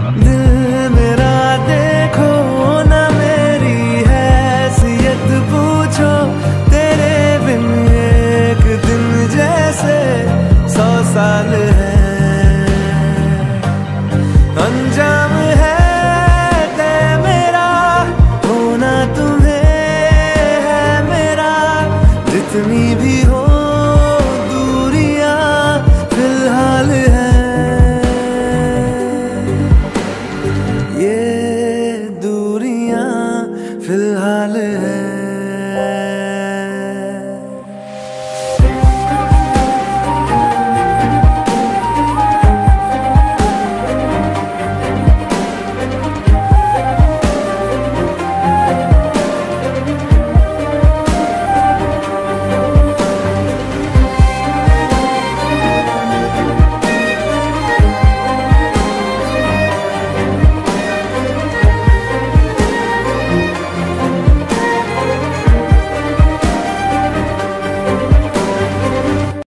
दिल मेरा देखो ना, मेरी हैसियत पूछो, तेरे बिन एक दिन जैसे 100 साल है। अनजान